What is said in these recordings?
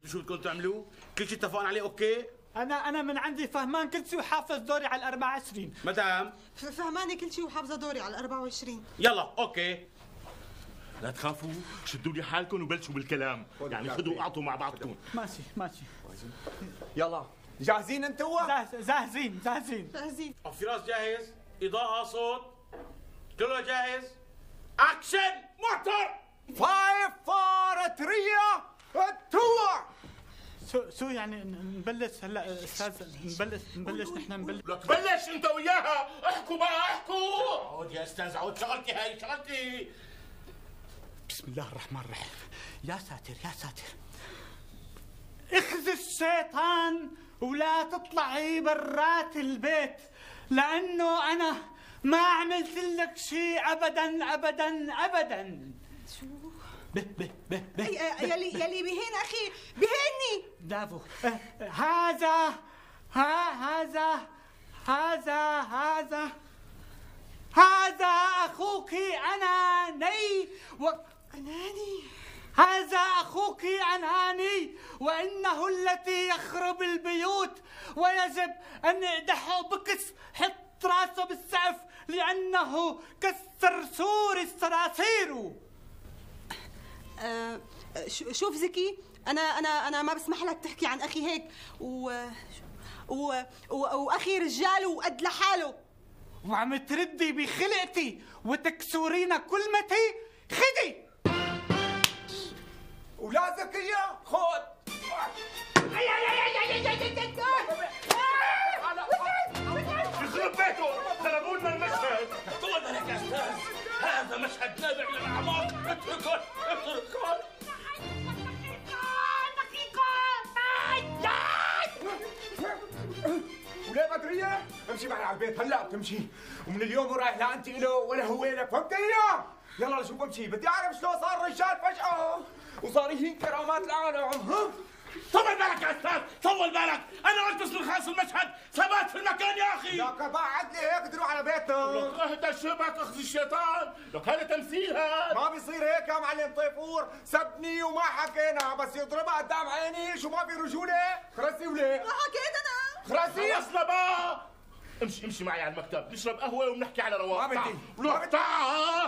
شو بدكم تعملوا؟ كل شيء اتفقنا عليه اوكي؟ انا من عندي فهمان كل شيء وحافظ دوري على 24. مدام فهماني كل شيء وحافظه دوري على 24. يلا اوكي. لا تخافوا، شدوا لي حالكم وبلشوا بالكلام، يعني خذوا واعطوا مع بعضكم. ماشي. يلا جاهزين انتوا؟ جاهزين. فراس جاهز؟ اضاءة صوت كله جاهز؟ اكشن موتور. 5 4 3 2. شو يعني نبلش هلا استاذ؟ نبلش نحن نبلش. لك بلش انت وياها، احكوا بقى احكوا. عود يا استاذ عود، شغلتي هاي شغلتي. بسم الله الرحمن الرحيم. يا ساتر اخذ الشيطان ولا تطلعي برات البيت، لانه انا ما عملت لك شيء ابدا. شو؟ به يلي بهين اخي بهني. برافو. هذا اخوك اناني هذا أخوك أناني، وإنه التي يخرب البيوت، ويجب أن يدحه بكس حط راسه بالسقف لأنه كالصرصور الصراصير. شوف زكي، أنا ما بسمح لك تحكي عن أخي هيك، وأخي رجال وقد لحاله، وعم تردي بخلقتي وتكسورين كلمتي. خدي ولا زكية خذ. يخرب بيته، ضربوا لنا المشهد. طول بالك يا استاذ، هذا مشهد نابع للاعماق. اتركوا ولا بدرية امشي معي على البيت هلا بتمشي، ومن اليوم ورايح لا انت له ولا هو لك، فهمتني؟ يلا لشوف بمشي، بدي اعرف شلون صار رجال فجأة وصار يهين كرامات العالم. طول بالك يا استاذ، طول بالك. انا قلت اسم خاص المشهد ثبات في المكان يا اخي. لك بعد لي هيك تروح على بيتنا. لك اهدى شبك اخذ الشيطان، لك هذا تمثيل هذا. ما بيصير هيك يا معلم طيفور، سبني وما حكينا، بس يضربها قدام عيني شو ما في رجولة؟ خرسي وليه؟ ما حكيت أنا. خرسي خلصنا بقى. امشي معي على المكتب، نشرب قهوة وبنحكي على رواق. ما بدي. روح تعال.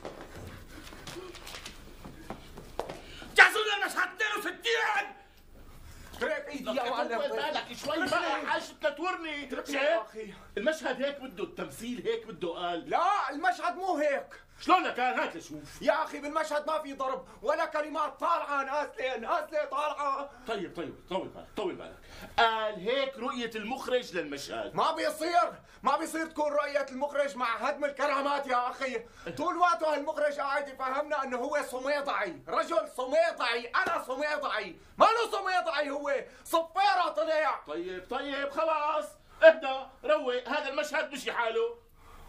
جهزوا لنا المشهد 62. ترك ايدي يا معلم. بالك شوي بقى، حاجة تنتورني. يا اخي المشهد هيك بده، التمثيل هيك بده. قال لا المشهد مو هيك. شلون كان؟ هات لشوف. يا اخي بالمشهد ما في ضرب ولا كلمات طالعه، نازله طالعه. طيب طول بالك. قال هيك رؤية المخرج للمشهد. ما بيصير تكون رؤية المخرج مع هدم الكرامات يا اخي. طول وقته المخرج قاعد يفهمنا انه هو صميطعي، رجل صميطعي، انا صميطعي، ما له صميطعي، هو صفيرة طلع. طيب خلاص اهدى روق، هذا المشهد مشي حاله.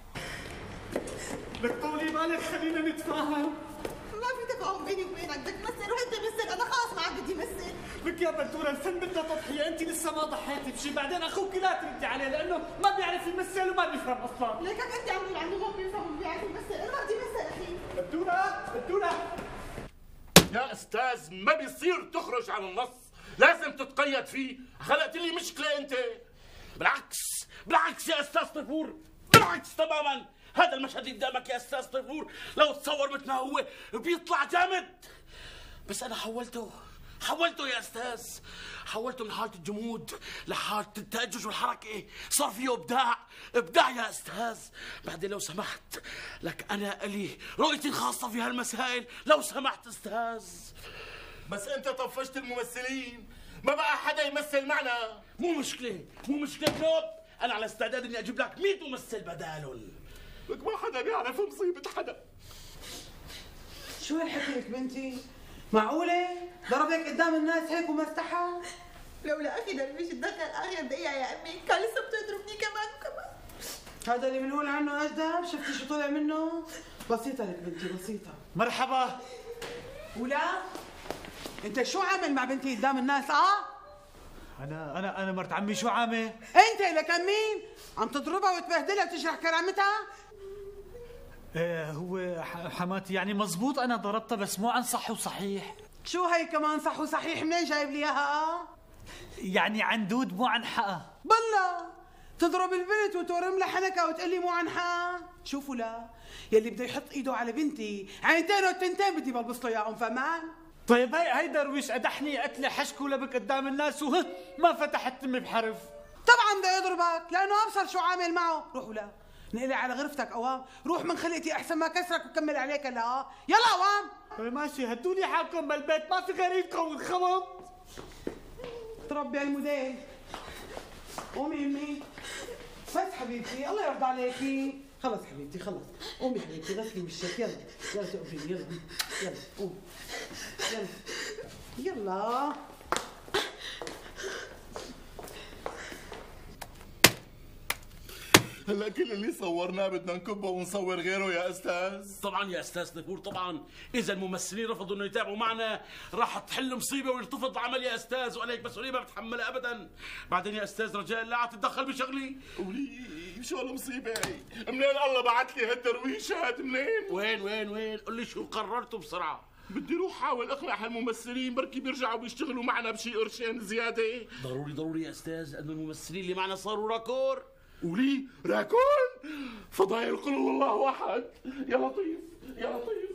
لك طولي بالك خلينا نتفاهم. ما في تفاهم بيني وبينك، بدك تمثل روح انت مثل، انا خلاص ما عاد بدي مثل. لك يا بنتورة الفن بده تضحية، انت لسه ما ضحيتي بشي، بعدين اخوك لا تردي عليه لانه ما بيعرف يمثل وما بيفهم اصلا. ليك انت عم تقول عنده ما بيفهم وبيعرف يمثل، انا ما بدي مثل اخي. بنتورة يا استاذ ما بيصير تخرج عن النص، لازم تتقيد فيه. خلقت لي مشكلة انت. بالعكس يا استاذ طيفور، بالعكس تماما. هذا المشهد اللي قدامك يا استاذ طيفور لو تصور مثل ما هو بيطلع جامد، بس انا حولته يا استاذ، حولته من حالة الجمود لحالة التأجج والحركة، صار فيه ابداع يا استاذ. بعدين لو سمحت لك انا الي رؤيتي الخاصة في هالمسائل، لو سمحت استاذ. بس انت طفشت الممثلين، ما بقى حدا يمثل معنا. مو مشكلة كلوب، انا على استعداد اني اجيب لك 100 ممثل بدالهم. لك ما حدا بيعرف مصيبة حدا. شو هالحكي بنتي؟ معقولة؟ ضربك قدام الناس هيك وما استحى؟ لولا اخي درويش اتدخل اخر دقيقة يا امي كان لسه بده يضربني كمان وكمان. هذا اللي بنقول عنه اجدب، شفتي شو طلع منه؟ بسيطة لك بنتي بسيطة. مرحبا. ولا انت شو عامل مع بنتي قدام الناس؟ انا مرت عمي شو عامل؟ انت لك مين؟ عم تضربها وتبهدلها وتجرح كرامتها؟ هو حماتي يعني مزبوط انا ضربتها، بس مو عن صح وصحيح. شو هي كمان صح وصحيح؟ منين جايب لي اياها؟ يعني عن دود مو عن حقها. بالله تضرب البنت وتورم لها حنكه وتقول لي مو عن حقها؟ شوفوا لا، يلي بده يحط ايده على بنتي عينتين وتنتين بدي بلبس له اياهم، فهمان؟ طيب هي درويش قدحني قتلي حشك ولبك قدام الناس ما فتحت تمي بحرف. طبعا بده يضربك لانه ابصر شو عامل معه. روح ولا نقلي على غرفتك اوام، روح من خلقتي احسن ما كسرك وكمل عليك. لا يلا اوام. طيب ماشي، هدوني حالكم بالبيت، ما في غير ايدكم والخبط. تربي الموديل. قومي يمي. بس حبيبتي الله يرضى عليكي. خلص حبيبتي خلص، قومي حبيبتي غسلي وشك. يلا يلا تقفي. يلا يلا قومي. يلا يلا. هلا كل اللي صورناه بدنا نكبه ونصور غيره يا استاذ. طبعا يا استاذ نفور طبعا، اذا الممثلين رفضوا انه يتابعوا معنا راح تحل مصيبه ويرتفض العمل يا استاذ، وانا هيك مسؤوليه ما بتحملها ابدا. بعدين يا استاذ رجاء لا تتدخل بشغلي. ولي شو هالمصيبه هي؟ منين الله بعت لي هالدرويش هاد؟ منين؟ وين قول لي شو قررتوا بسرعه. بدي روح حاول اقنع هالممثلين بركي بيرجعوا بيشتغلوا معنا بشي قرشين زياده. ضروري يا استاذ لانه الممثلين اللي معنا صاروا راكور. ولي راكون؟ فضايل قل الله واحد. يا لطيف يا لطيف.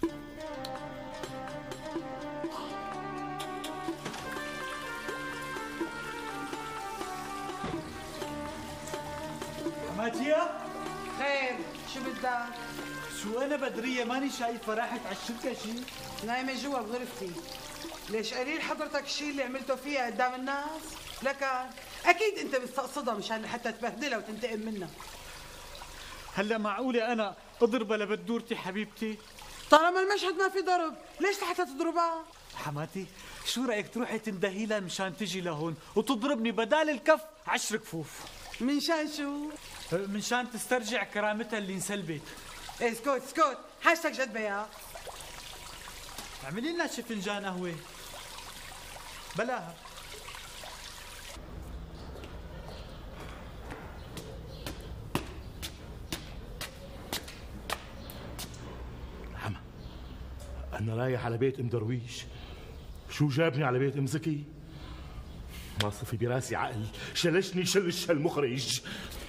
حماتية؟ خير شو بدك؟ شو انا بدرية ماني شايفة، راحت على الشركة شي؟ نايمة جوا بغرفتي. ليش قليل حضرتك الشيء اللي عملته فيها قدام الناس؟ لك اكيد انت مستقصدها مشان لحتى تبهدلها وتنتقم منها. هلا معقولة انا اضربها لبدورتي حبيبتي؟ طالما المشهد ما في ضرب ليش لحتى تضربها؟ حماتي شو رايك تروحي تندهي لها مشان تجي لهون وتضربني بدال الكف 10 كفوف؟ من شان شو؟ من شان تسترجع كرامتها اللي انسلبت. ايه اسكت حاجتك جد يا. اعملي لنا شي فنجان قهوة. بلاها. حما انا رايح على بيت ام درويش. شو جابني على بيت ام زكي؟ ما صفي براسي عقل، شلشني شلش هالمخرج.